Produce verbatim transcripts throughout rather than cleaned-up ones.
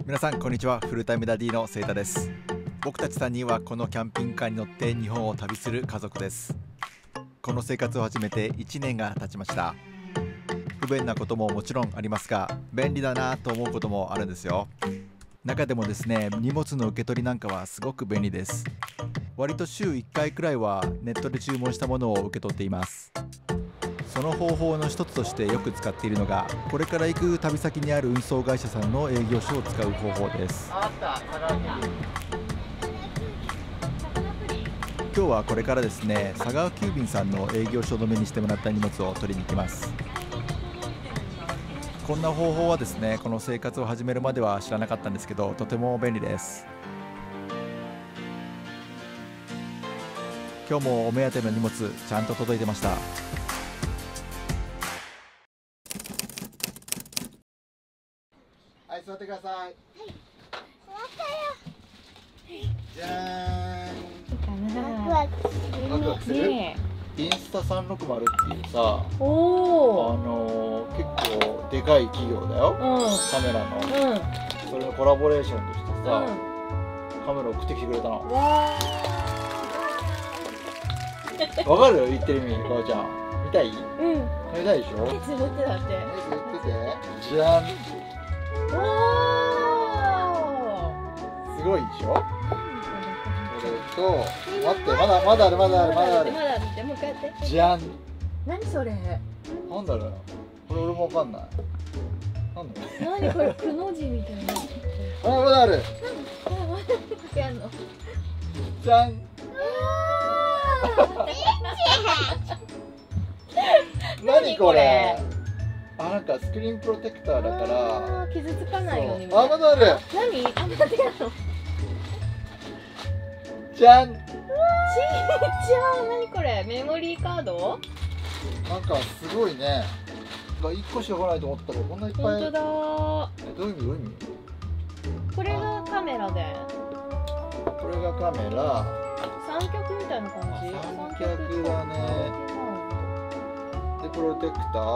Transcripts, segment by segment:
皆さんこんにちは。フルタイムダディのセイタです。僕たちさんにんはこのキャンピングカーに乗って日本を旅する家族です。この生活を始めていちねんが経ちました。不便なことももちろんありますが、便利だなと思うこともあるんですよ。中でもですね、荷物の受け取りなんかはすごく便利です。割と週いっかいくらいはネットで注文したものを受け取っています。その方法の一つとしてよく使っているのが、これから行く旅先にある運送会社さんの営業所を使う方法です。今日はこれからですね、佐川急便さんの営業所止めにしてもらった荷物を取りに行きます。こんな方法はですね、この生活を始めるまでは知らなかったんですけど、とても便利です。今日もお目当ての荷物ちゃんと届いてました。はい、座ってください。はい、座ったよ。じゃーん。ワクワクする？ねえ、インスタさんろくまるっていうさ、おあのー、結構でかい企業だよ、うん、カメラの、うん、それのコラボレーションとしてさ、うん、カメラ送ってきてくれたの。わわかる？言ってる意味、ばあちゃん。見たい？うん。見たいでしょ？目つぶってだって。目つぶってて。じゃん。おー。すごいでしょ？それと、待って、まだまだあるまだあるまだある。まだあるって、もう一回やって。じゃん。何それ？なんだろう。これ俺もわかんない。なんだろう。何これ、くの字みたいな。あ、まだある。やんの。じゃん。何これ？あ、なんかスクリーンプロテクターだから傷つかないように。あ、まだある。何？あ、まだ違うの。じゃん。ちーちゃん、何これ？メモリーカード？なんかすごいね。いっこしか来ないと思ったらこんないっぱい。本当だ。え、どういう意味？どういう意味？これがカメラで。これがカメラ。三脚みたいな感じ。三脚だね。で、プロテクター。うん、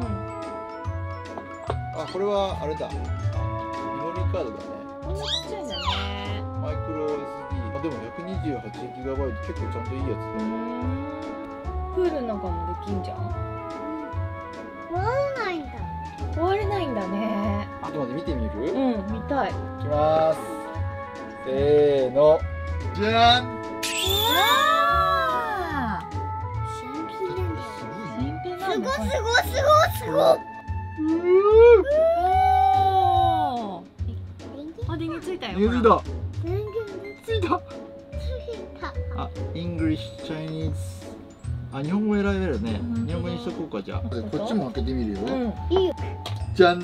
あ、これはあれだ。メモリーカードだね。ちっちゃいんだね。マイクロ エスディー。あ、でも ひゃくにじゅうはちギガバイト、結構ちゃんといいやつだ。プールの中もできんじゃん。割れないんだ。割れないんだね。あとまで見てみる？うん、見たい。いきます。せーの。じゃん。すごいすごいすごいすごい。あ、電源ついたよ。電源ついた。あ、English Chinese。あ、日本語選べるね。日本語にしとこうか、じゃあ。こっちも開けてみるよ。いいよ。じゃん。う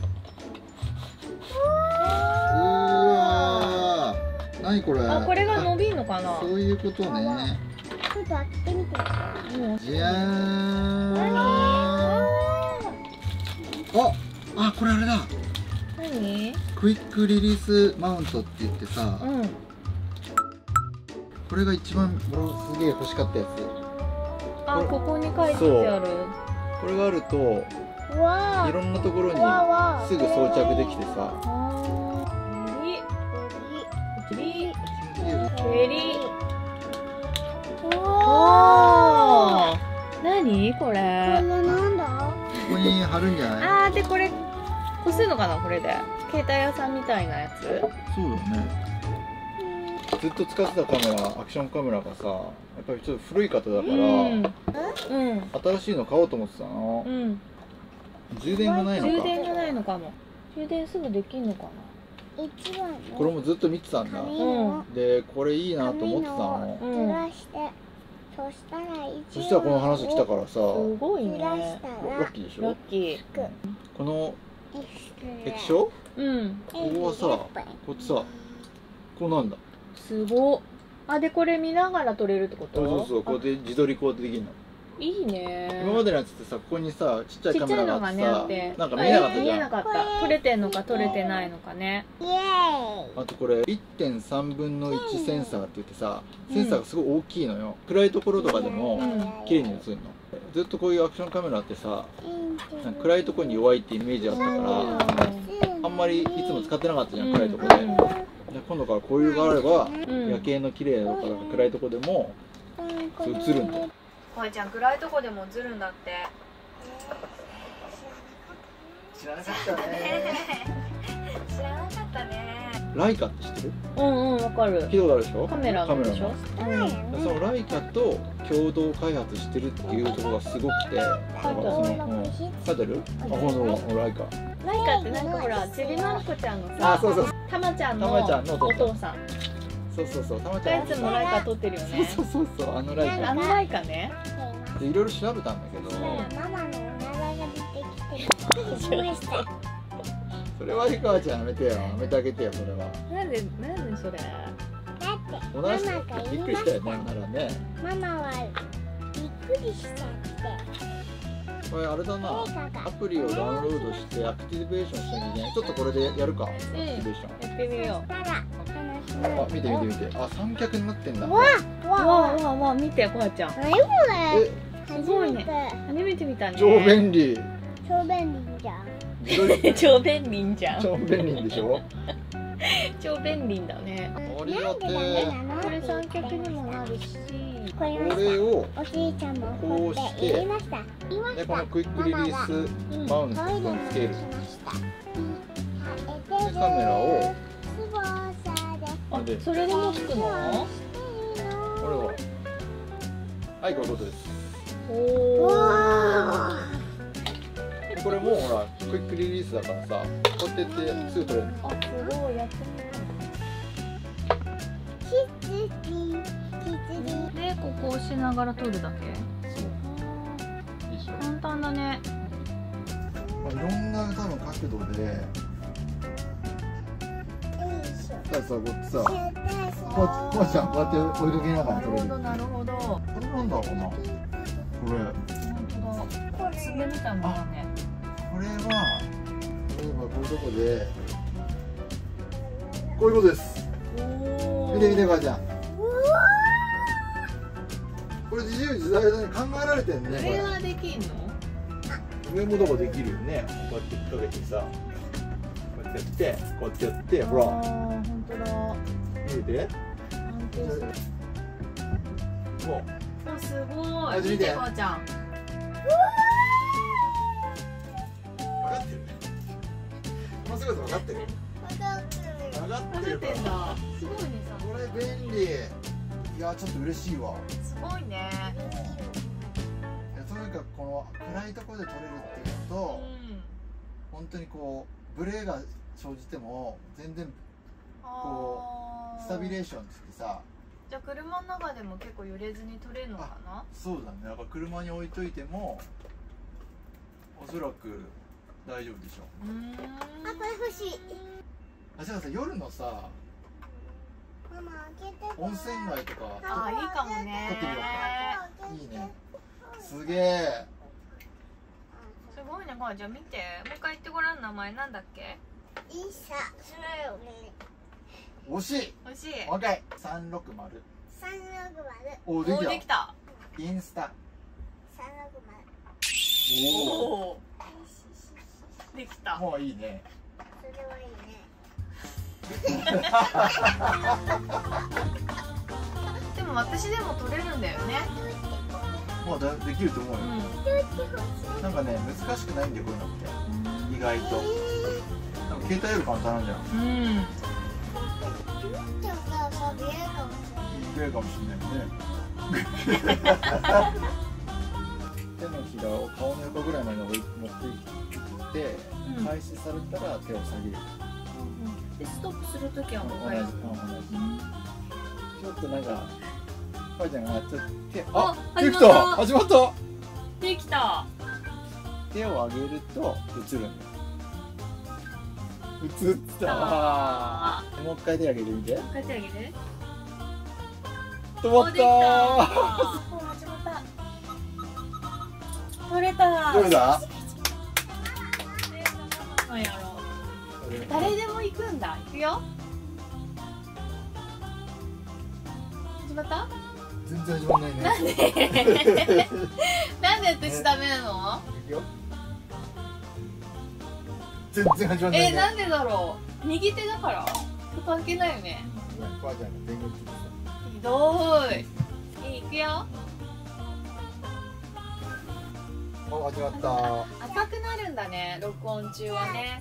わー。何これ？あ、これが伸びるのかな。そういうことね。ちょっと開けてみて。じゃーん。あ、あ、これあれだ。何？クイックリリースマウントって言ってさ、うん、これが一番すげえ欲しかったやつ。あ、ここに書いてある。これがあるといろんなところにすぐ装着できてさ。蹴り蹴り。おー、何これ？これなんだ？ここに貼るんじゃない？あー、でこれこするのかな、これで。携帯屋さんみたいなやつ。そうだね。ずっと使ってたカメラ、アクションカメラがさ、やっぱりちょっと古い方だから、うん、新しいの買おうと思ってたの。うん、充電がないのか。充電がないのかも。充電すぐできんのかな。これもずっと見てたんだ。うん、で、これいいなと思ってたの。うん、そしたらそしたらこの話来たからさ。すごいね。ラッキーでしょ。ラッキー。この液晶？うん。ここはさ、こっちさ、こうなんだ。すごっ。あ、でこれ見ながら撮れるってこと？そうそうそう、こうやって自撮りこうやってできるの。いいね。今までのやつってさ、ここにさ、ちっちゃいカメラがあってさ、なんか見えなかったじゃん。見えなかった。撮れてんのか撮れてないのかね。イエーイ。あとこれ いってんさんぶんのいちセンサーって言ってさ、センサーがすごい大きいのよ。暗いところとかでも綺麗に映るの。ずっとこういうアクションカメラってさ、なんか暗いところに弱いってイメージあったから、あんんまりいつも使ってなかったじゃん、暗いとこで。今度からこういうがあれば、夜景の綺麗だから暗いとこでも映るんだよ。 こあちゃん暗いとこでも映るんだって。 知らなかったね。 知らなかったね。 ライカって知ってる？ うんうん、わかる。 聞いたことあるでしょ？ カメラのでしょ？ うん。そのライカと共同開発してるっていうところがすごくて、だからその、うん、書いてる？あ、ほんとライカ。 ライカってなんかほら、ちびまる子ちゃんのさ、 あ、そうそう。 たまちゃんのお父さん。 そうそうそう、たまちゃん。 いつもライカ撮ってるよね。 そうそうそう、あのライカ。 あのライカね。 で、いろいろ調べたんだけど。ママのおならが出てきてびっくりしました。それはリカちゃんやめてよ、やめてあげてよ、それは。 なんで、なんでそれ。 だっておならしてびっくりしたよね、ならね。 ママはびっくりしちゃって。 これあれだな、アプリをダウンロードしてアクティベーションしなきゃいけない。ちょっとこれでやるか、アクティベーション。 やってみよう。 あ、見て見て見て。あ、三脚になってんだ。 わあ、 わあわあわあ、見て、こはちゃん。 何これ。 すごいね。初めて見たね。 超便利。 超便利じゃん。 超便利じゃん。 超便利でしょ。 超便利だね。 ありがてー。 これ三脚にもなるし。 これをおじいちゃんもこうして入れました。 で、このクイックリリースマウントをつける。で、カメラを。 あ、それでもつくの？これは。はい、こういうことです。 おお。 これもほらクイックリリースだからさ、こうやってやってすぐ取れる。 あ、すごい、やってみたい。で、ここ押しながら撮るだけ。 そう。いいでしょ。 簡単だね。 まあ、いろんな多分角度で。だからさ、こっちさ、こうこうちゃんこうやって追いかけながら撮れる。 なるほど、なるほど。 これなんだろうな。これ。 本当だ。爪みたいなものね。 これは、例えばこういうとこで。こういうことです。見て見て、母ちゃん。これ自由自在だね、考えられてんね。 上はできんの？ 上もどこできるよね。こうやって引っ掛けてさ。こうやってやって、こうやってやって、ほら。 ああ、本当だ。 見えて。 安定する。 もう。 あ、すごい。 見て、 母ちゃん。 分かってるね。この姿分かってる。分かってるから。 すごいね。 これ便利。いや、ちょっと嬉しいわ。 すごいね。 いや、とにかくこの暗いところで撮れるっていうのと、うん、本当にこうブレが生じても全然こうスタビレーションってさ。 じゃあ車の中でも結構揺れずに撮れるのかな？ そうだね。やっぱ車に置いといてもおそらく大丈夫でしょう。 うん。あ、これ欲しい。 あ、じゃあさ、夜のさ、 ママ開けて。 温泉街とか。 あ、いいかもね。 撮ってみようか。いいね。すげえ。 すごいね、これじゃあ見て。もう一回言ってごらん、名前なんだっけ？ いいさ、それよね。 惜しい。 惜しい。 オッケー。三六丸。 三六丸。 お、できた。インスタ。 三六丸。 おお。できた。 もういいね。 それはいいね。 でも私でも撮れるんだよね。 もうだできると思うよ。うん、なんかね、難しくないんだよ、こういうのって。意外と。なんか携帯より簡単なんじゃん。うん。見えるかもしれないね。手のひらを顔の横ぐらいまで持っていって、うん、開始されたら手を下げる。 で、ストップするときはもう同じ。 ちょっとなんか、かいちゃんがちょっと手、 あ、 できた、始まった。 できた。 手を上げると映るんだよ。映った。もう一回手上げてみて。 もう一回手上げて。 止まった。 もう始まった。取れた。 どれだ？ なんやろう。誰でも行くんだ。行くよ。始まった？ 全然始まんないね。 なんで？なんで私ダメなの？ 行くよ。 全然始まんない、ね。 えー、なんでだろう。右手だから。関係ないよね。 ばあちゃんが電源切ってた。 ひどい。いい、行くよ。 あ、始まった。 赤くなるんだね、録音中はね。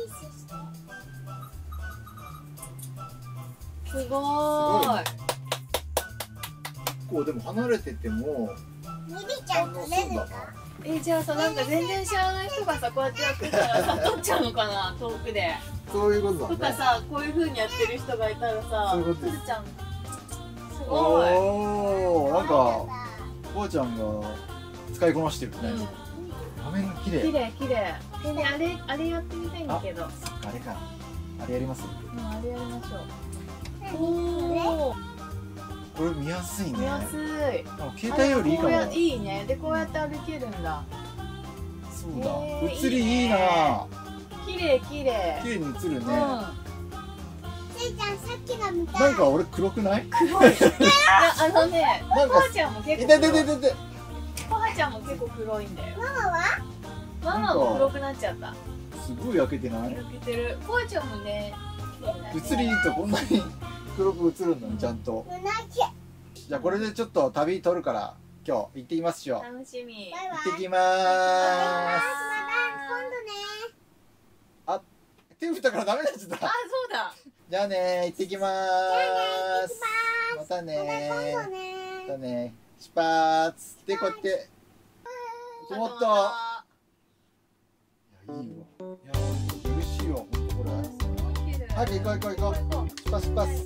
すごーい。 こうでも離れてても。 ミビちゃん取れるか。 え、じゃあさ、なんか全然知らない人がさ、こうやってやってたらさ、取っちゃうのかな、遠くで。 そういうことだね。 とかさ、こういう風にやってる人がいたらさ、 そういうこと取っちゃう。すごい。 おお、なんかばあちゃんが使いこなしてるね。画面が綺麗。 綺麗綺麗。えね、あれあれやってみたいんだけど。あれか。あれやります。 うん、あれやりましょう。おお。 これ見やすいね。 見やすい。 携帯よりいいかも。 いいね。でこうやって歩けるんだ。 そうだ。映りいいな。 綺麗綺麗。 綺麗に映るね。 せいちゃんさっきが見たい。 なんか俺黒くない？ 黒い。いやあのね、ばあちゃんも結構。 いててててて。 ばあちゃんも結構黒いんだよ。 ママは？ ママも黒くなっちゃった。 すごい焼けてない？ 焼けてる。ばあちゃんもね。 映りいいとこんなに黒く映るんだね、ちゃんと。じゃあこれでちょっと旅撮るから今日行ってきますよ。 楽しみ。 行ってきまーす。あ、手振ったからダメになっちゃった。 あ、そうだ。 じゃあねー、行ってきまーす。またねー。またねー。出発。でこうやって止まった。いやいいわ。いや嬉しいわ本当これ。はい、行こう行こう行こう。出発出発。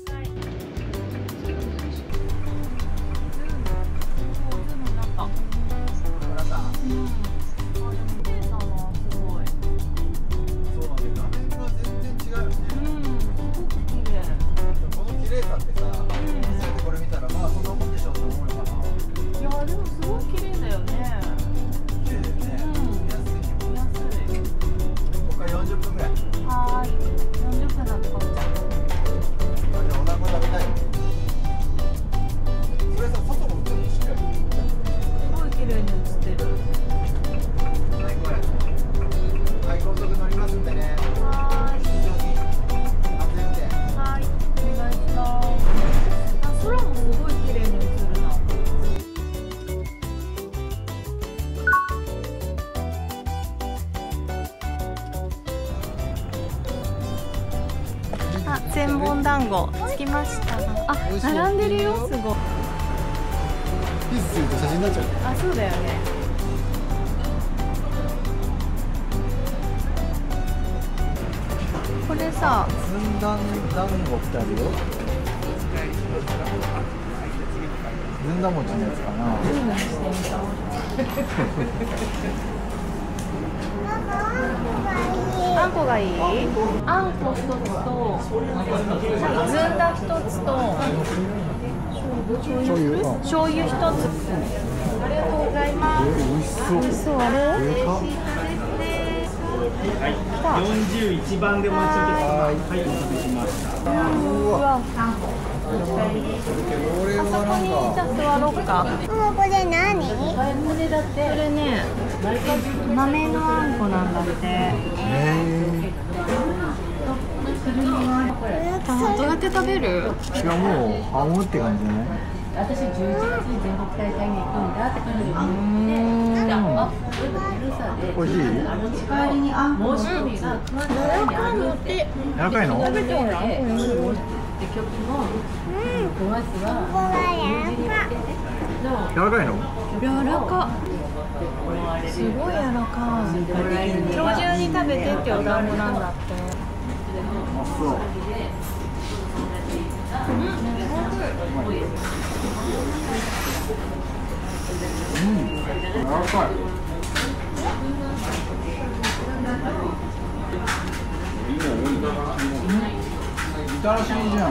千本団子着きました。あ、並んでるよ。すごい。 ピースすると写真になっちゃう。 あ、そうだよね。これさ、 ずんだん団子ってあるよ。ずんだ餅のやつかな。 あんこがいい？あんこ一つとずんだ一つと醤油醤油一つ。ありがとうございます。 美味しそう。 美味しそう。あれ？ 嬉しか。 はい、よんじゅういちばんでお待ち受けします。はい、お待たせしました。 うわ。 これはなんか。 じゃあ座ろうか。 ママこれ何？ これね、豆のあんこなんだって。 へどうやって食べる？ いやもうハモって感じじゃない？ 私じゅういちがつに全国大会に行くんだって感じで思って、 美味しい？ 帰りにあんこの種類が熊谷にあるって。 柔らかいの？ 食べてほら。で曲もごがつは友人に来てね。 柔らかいの？ 柔らか。すごい柔らかい。今日中に食べてってお団子なんだって。 あ、そう。うん、柔らかい。みたらしじゃん。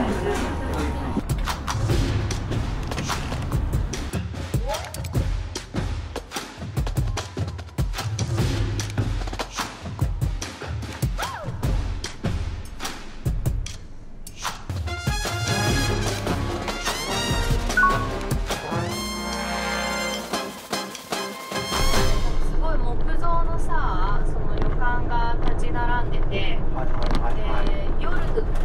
すごい木造のさ、その旅館が立ち並んでて、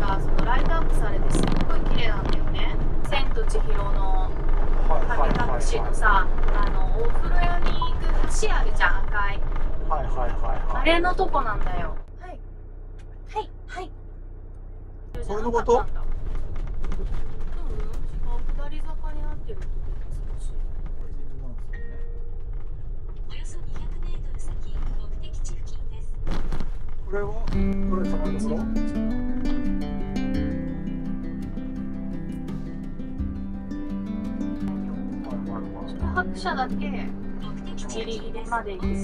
がそのライトアップされてすっごい綺麗なんだよね。千と千尋の影隠しのさ、あのお風呂屋に行く橋あるじゃん、赤い。 はいはいはいはい。 あれのとこなんだよ。はいはいはい。 これのこと？うん、違う、 下り坂になってるってことです。 およそにひゃくメートル先、目的地付近です。 これはこれ坂のところ？ 宿泊者だけギリギリまで行く。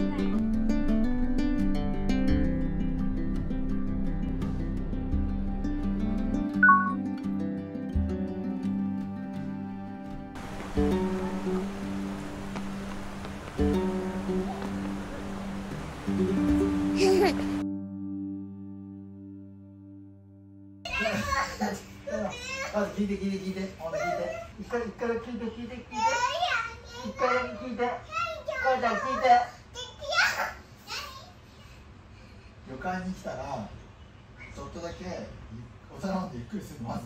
まず聞いて聞いて聞いて、ほんと聞いて。一回一回聞いて聞いて聞いて。一回だけ聞いて。母ちゃん聞いて。旅館に来たらちょっとだけお皿持ってゆっくりするのまず。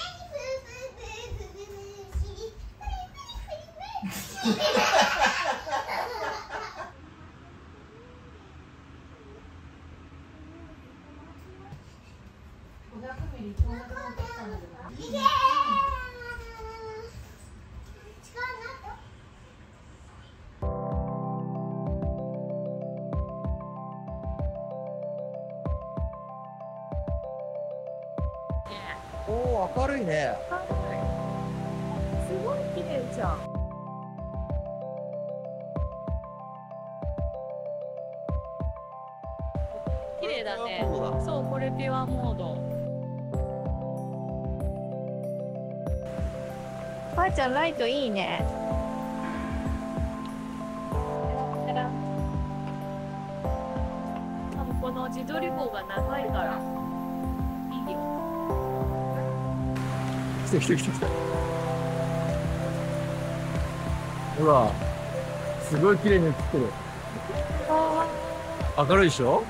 おお、明るいね。 すごい綺麗じゃん。綺麗だね。そう、これピュアモード。ばあちゃんライトいいね。多分この自撮り棒が長いからいいよ。 来た来た来た来た。ほら、すごい綺麗に映ってる。明るいでしょ。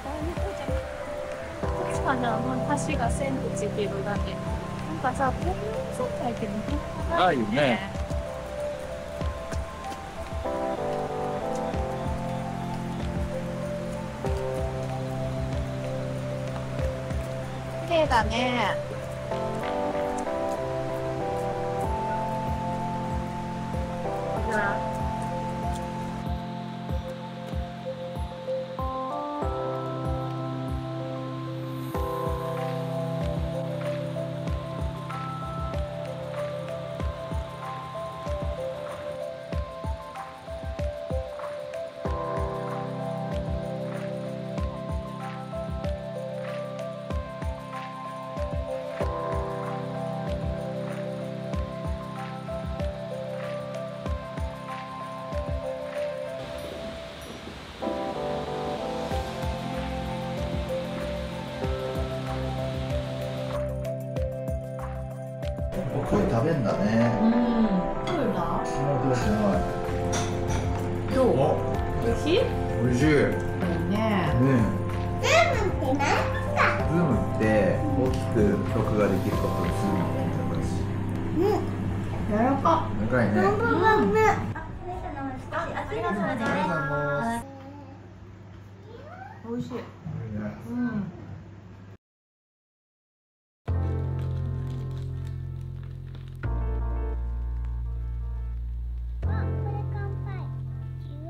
確かにあの橋が千と千尋だね。なんかさ、こういうそうだけどないよね。 綺麗だね。 これ食べんだね。 うん。食べた？ 食べてない。 どう？美味しい？ 美味しい。 ね。 ね。 ズームって何だ？ ズームって大きく録画できることをズームって言うんだし。 うん。 柔らか。 長いね。 うん。 ありがとうございます。 美味しい。 ね。 うん。 あ、これ乾杯。違う。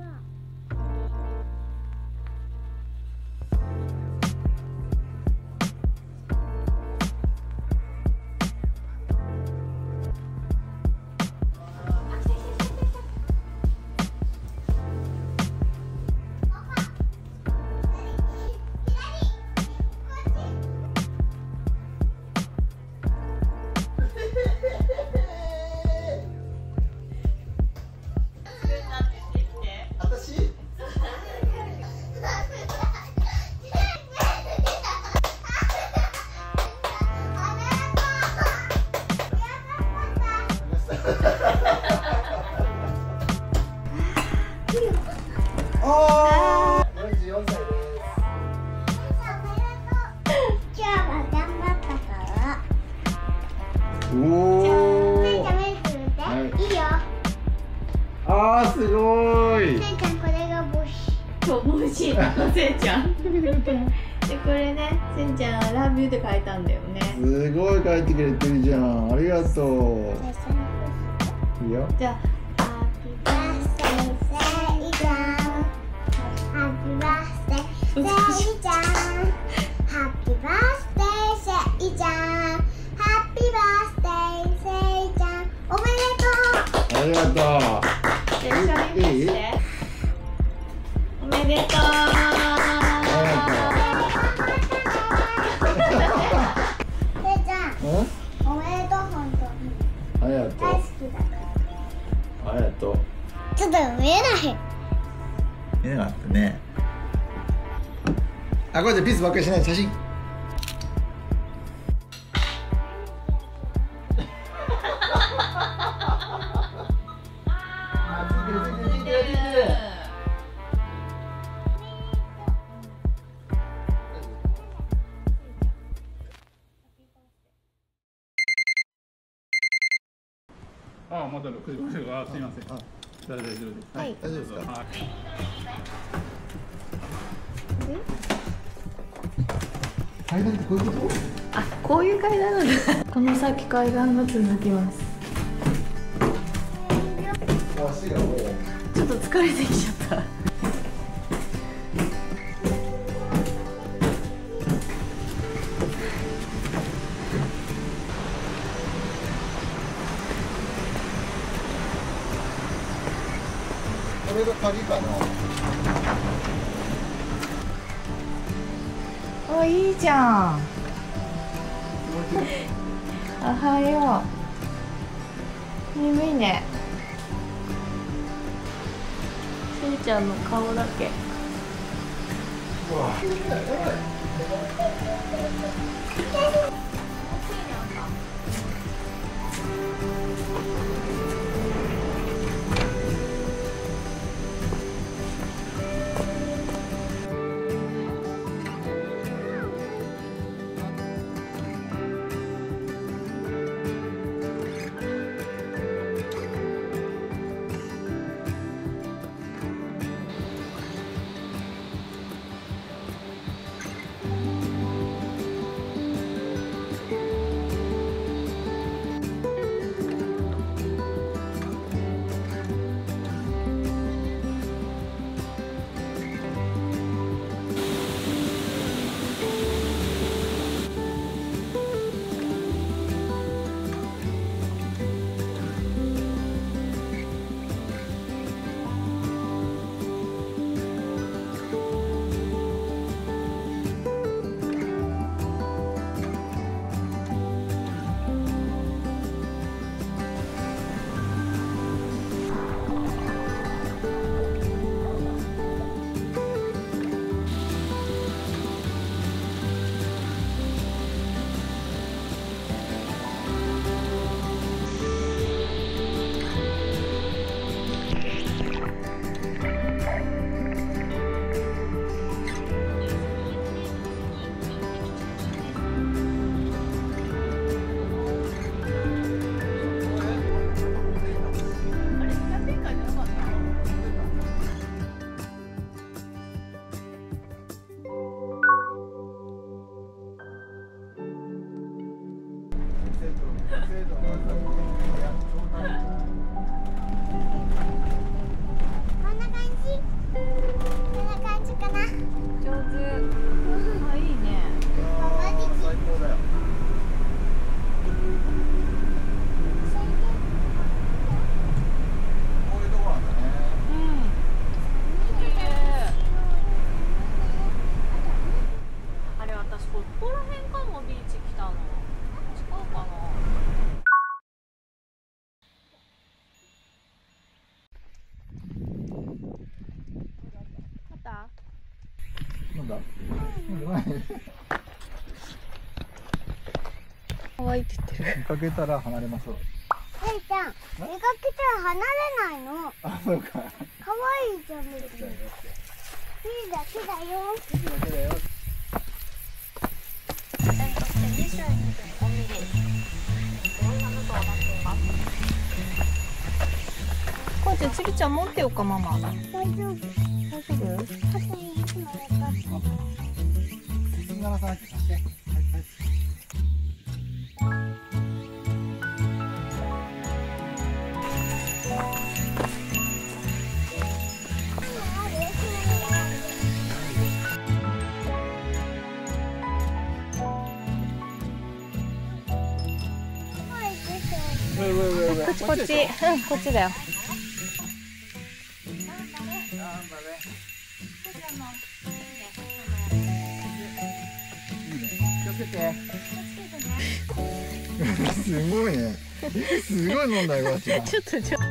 おお。 せいちゃん目つぶって、 はいいいよ。 あーすごい。 せいちゃんこれが帽子。 そう帽子せいちゃんでこれねせいちゃんラブユーって書いたんだよね。 すごい書いてくれてるじゃん。ありがとう。いいよ。 じゃあハッピーバースデーせいちゃん。ハッピーバースデーせいちゃん。ハッピーバースデーせいちゃん。ハッピーバースデーせいちゃん。おめでとう。 ありがとう。 じゃあ一緒に見しておめでとう。 せいちゃん、 うん？ おめでとう本当に。 ありがとう。 大好きだから。 ありがとう。 ちょっと見えない。 見えなかったね。あ、これでピースばっかりしないで写真。 あ、まだろくじ、すみません。大丈夫です。 はい。 大丈夫ですか。 はい。 階段ってこういうこと？ あ、こういう階段なんだ。この先階段が続きます。 足がもう。 ちょっと疲れてきちゃった。 これが鍵かな。 あ、いいじゃん。おはよう。眠いね。せいちゃんの顔だけ。 うわ。なんだ？ 可愛いって言ってる。 見かけたら離れましょう。 せいちゃん、見かけたら離れないの。 あ、そうか。 可愛いじゃん、別に。手だけだよ。 手だけだよ。 Then condition only this. じゃあちびちゃん持ってようかママ。 大丈夫。 大丈夫？ 傘にいつも寝かして。 水柄さん貸して。はいはい。 こっちこっち、うんこっちだよ。 気をつけて。すごいね。すごい飲んだよこっち。 ちょっとちょ。ちょっと待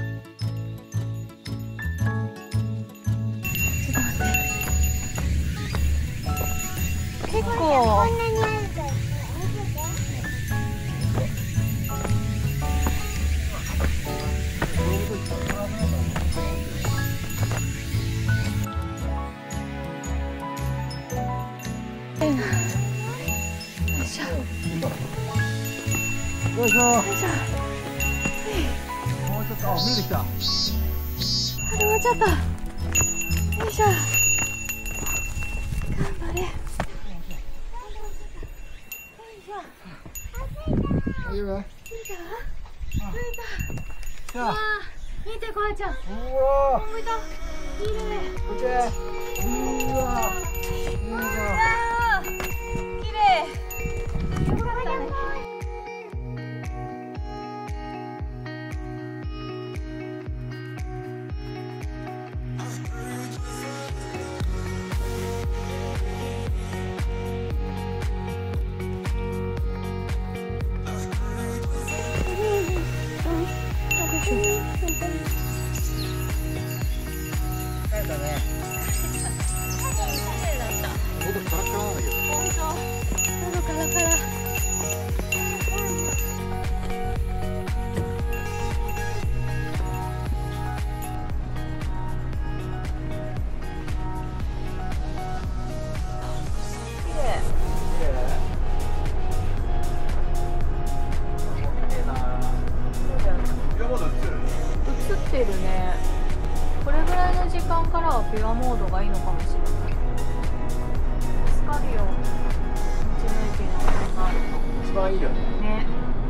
って。結構。 こんなにあるから見せて。 よいしょ。もうちょっと、あ、見えてきた。 始まっちゃった。よいしょ。頑張れ。よいしょ。 いいわ。 うわー、見てこあちゃん。 うわ見た。綺麗。 こっち。うわ。 うわー、綺麗。よかったね。 帰ったね。喉カラカラなんだけど。 本当。喉カラカラ。映ってるね。これぐらいの時間からはピュアモードがいいのかもしれない。助かるよ。道の駅の温泉があるの。 一番いいよね。 ね。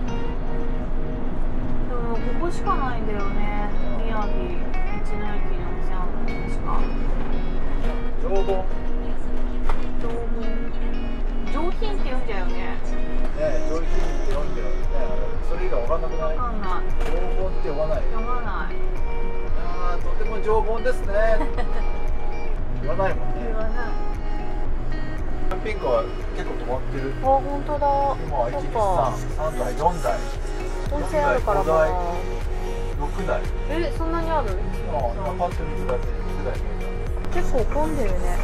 でもここしかないんだよね。宮城道の駅の温泉あるのしか。 常盆。 上品。上品って言うんだよね。 ね、上品って読んでる。ね、それ以外わかんなくない。 わかんない。 常盆って呼ばない。 読まない。 ああ、とても常盆ですね。言わないもんね。 言わない。 キャンピングカー結構止まってる。 あ、本当だ。 今はいち、に、さん、さんだい、よんだい。 温泉あるからかな。 ろくだい。 え、そんなにある？ ああ、パッと見つかってろくだい見え結構混んでるね。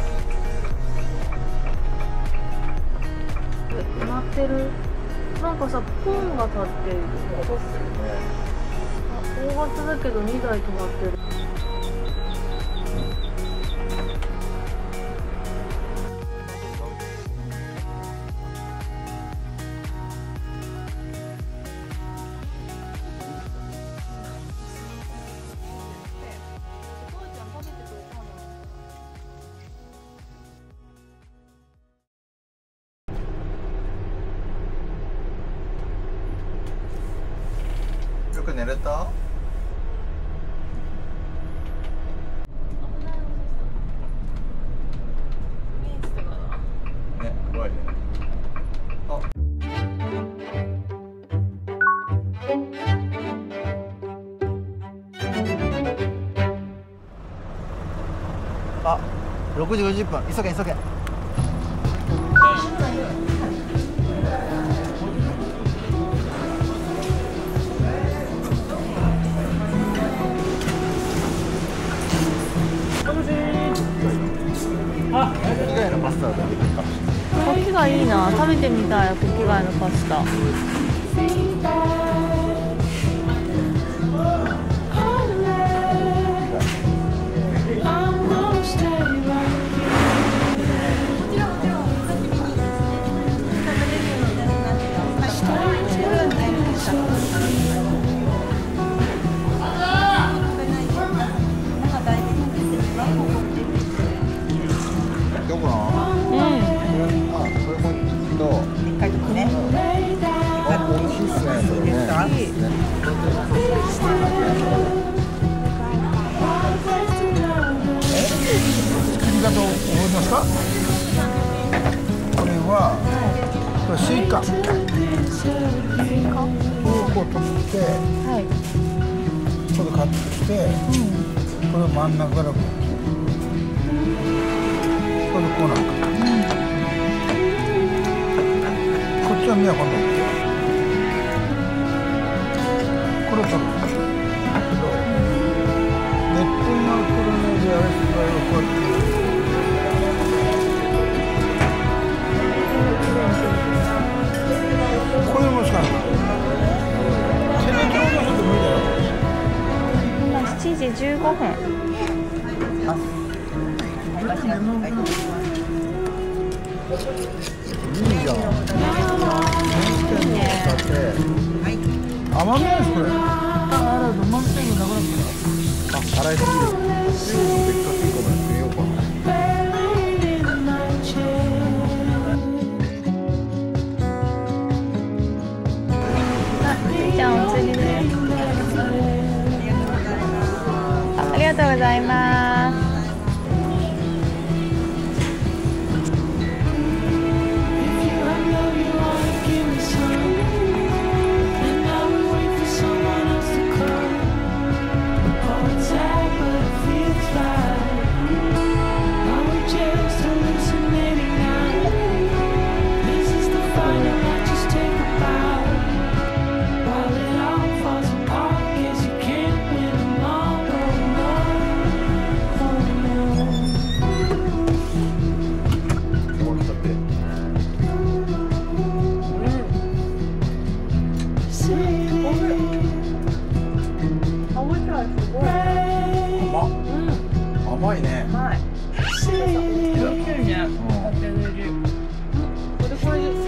え、埋まってる。なんかさ、ポンが立ってる。 た。そうっすよね。 大型だけどにだい止まってる。 よく寝れた？ね、怖いね。あ、あ、ろくじごじゅっぷん、急げ急げ。以外のパスタはどうですか？ こっちがいいな。食べてみたい。コキ貝のパスタ。 ね、それね。作り方を覚えますか？これは、これスイカ。こうこう取って、これカットして、これを真ん中からこう。これこうなんか。こっちは宮古の。これを取る。ネットが取るのであれする場合はこうやって。こういうのしかない。手で取ろうとすると無理だよ。 今しちじじゅうごふん。 いいじゃん。甘みないですこれ。あら、うまみ成分なくなった。あ、洗いすぎる。別格いいかもやってみようかな。 じゃあお釣りです。ありがとうございます。 甘いね。 甘い。美味しいね。これこれです。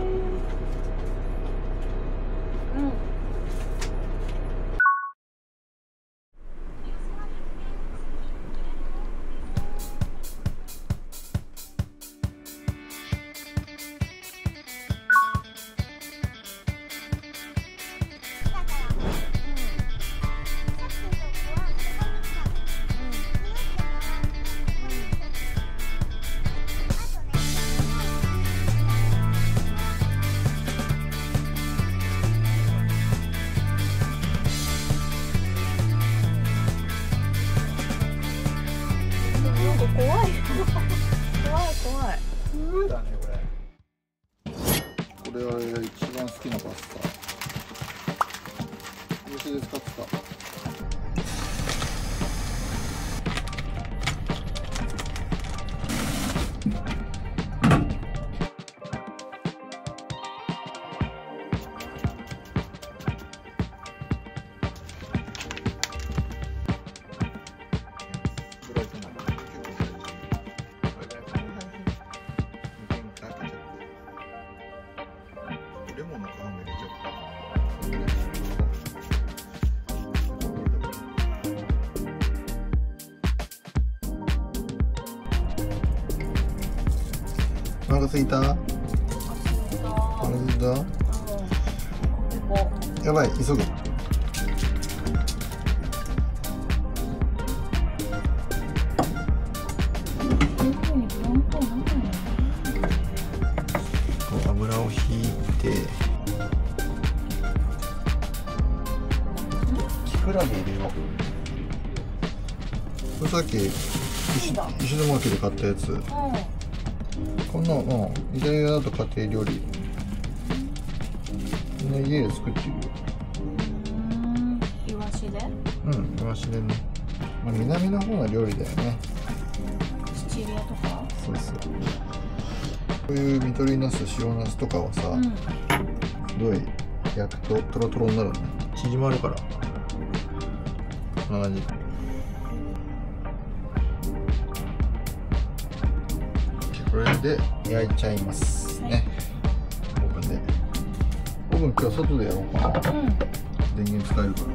怖い怖い怖い。 だねこれ。これは一番好きなパスタ。お店で使ってた。レモンの皮も入れちゃった。お腹すいた？お腹すいた？やばい、急ぐ。油をひいてキクラゲ入れよう。これさっき石石巻で買ったやつ、うん、こんなの、うん、イタリアだと家庭料理みんな家で作ってるよ。 うん、イワシで？ うん、イワシでね、まあ、南の方の料理だよね。 シチリアとか？ そうそう、こういう緑取りナス、塩ナスとかはさ、うん、すごい焼くとトロトロになるね。縮まるから。こんな感じ。これで焼いちゃいますね。オーブンで。オーブン今日外でやろうかな。うん、電源使えるから。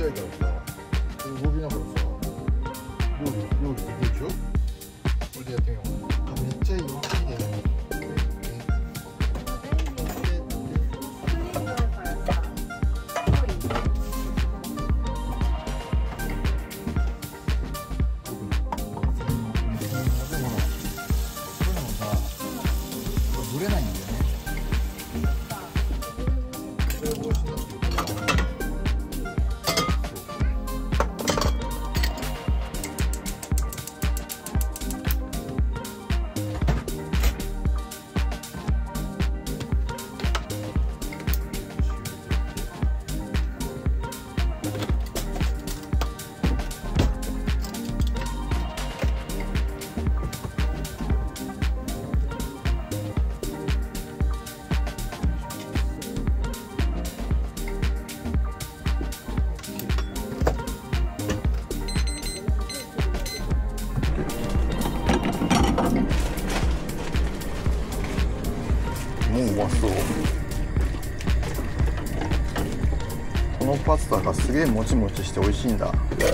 たいからさ、動きながらさ、料理料理できるでしょ。これでやってみよう。あ、めっちゃいい、いいね。ぶれないんだよね。これ防止になってるからもううまそう。このパスタがすげえもちもちして美味しいんだ。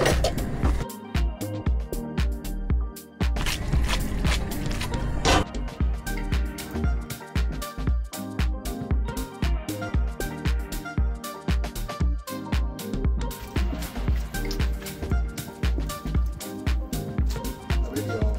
食べるよ。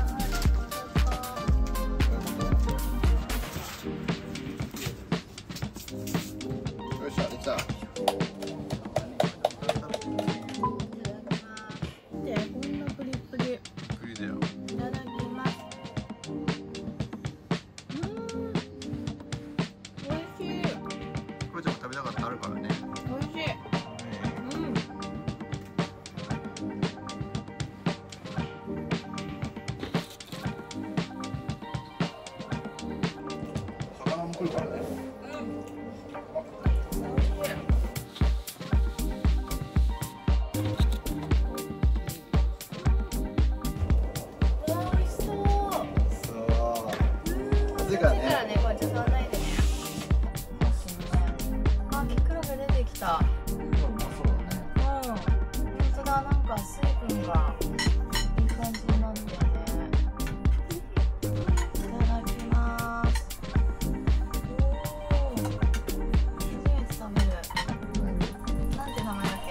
食べたかったあるからね。 美味しい。うん。 魚も来るからね。 美味しそう。 そう。風がね。 こっち触らないでね。あ、キクラゲ出てきた。 うまそうだね。 うん。本当だ、なんか水分がいい感じになってるね。いただきます。おお。初めて食べる。なんて名前だっけ？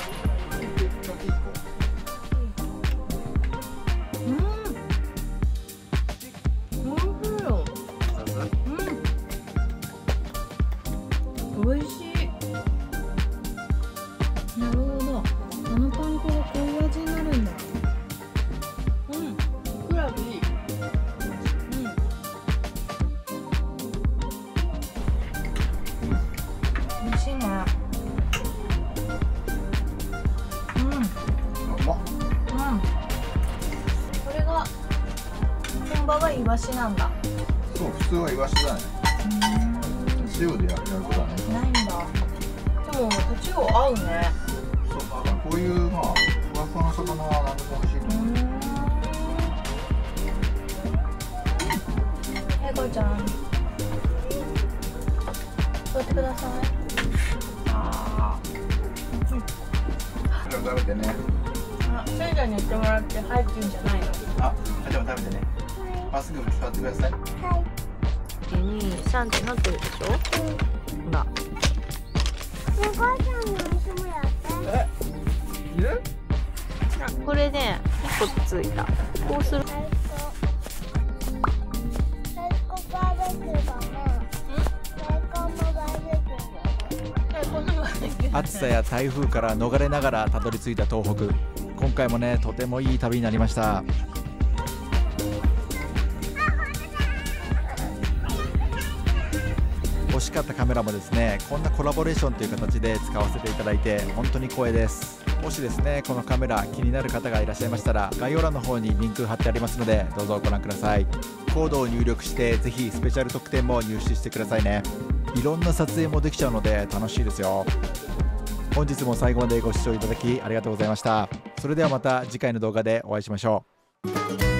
うん。おいしいよ。うん。美味しい。なるほど。あのパン粉がこういう味になるんだ。うん。クラブいい。うん。美味しいね。うん。 うまっ。 うん。これが本場がイワシなんだ。 そう、普通はイワシだね。塩でやることはね。 ないんだ。でもタチウオ合うね。 そう、だからこういうまあふわふわの魚は何でも美味しいとう思う。 ーん。はい、こうちゃん。座ってください。あこれを食べてね。 あ。あ、せいちゃんに言ってもらってはいって言うんじゃないの。 あ、じゃあ食べてね。まっすぐ座ってください。 に、さんってなってるでしょ。ほら。 お母さんの足もやって。 え、いる？ あ、これで一個ついた。こうする。 最高。最高バーベキューだな。最高のバーベキューだな。 このバーベキュー。 暑さや台風から逃れながらたどり着いた東北。今回もね、とてもいい旅になりました。欲しかったカメラもですね、こんなコラボレーションという形で使わせていただいて本当に光栄です。もしですねこのカメラ気になる方がいらっしゃいましたら、概要欄の方にリンク貼ってありますのでどうぞご覧ください。コードを入力してぜひスペシャル特典も入手してくださいね。いろんな撮影もできちゃうので楽しいですよ。本日も最後までご視聴いただきありがとうございました。それではまた次回の動画でお会いしましょう。